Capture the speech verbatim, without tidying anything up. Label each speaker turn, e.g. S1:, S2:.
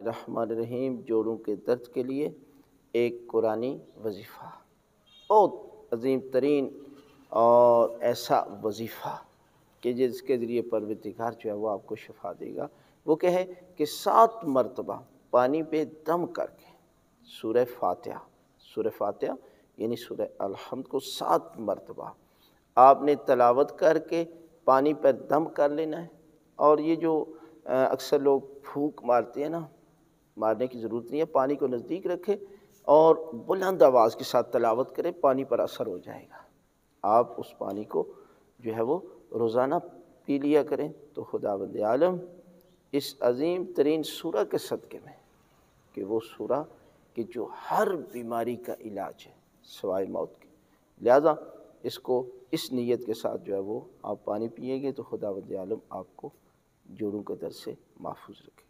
S1: बिस्मिल्लाहिर्रहमानिर्रहीम। जोड़ों के दर्द के लिए एक कुरानी वजीफ़ा, बहुत अजीम तरीन और ऐसा वजीफ़ा कि जिसके ज़रिए परवरदिगार जो है वो आपको शिफा देगा। वो क्या है कि सात मरतबा पानी पे दम करके सूरह फातिहा सूरह फातिहा यानी सूरह अल-हम्द को सात मरतबा आपने तलावत करके पानी पर दम कर लेना है। और ये जो अ, अक्सर लोग फूंक मारते हैं ना, मारने की ज़रूरत नहीं है। पानी को नज़दीक रखें और बुलंद आवाज़ के साथ तलावत करें, पानी पर असर हो जाएगा। आप उस पानी को जो है वो रोज़ाना पी लिया करें तो खुदावंद आलम इस अजीम तरीन सूरा के सदक़े में, कि वो सूरा कि जो हर बीमारी का इलाज है सिवाय मौत के, लिहाजा इसको इस नीयत के साथ जो है वो आप पानी पिएंगे तो खुदावंद आलम आपको जोड़ों के दर्द से महफूज रखें।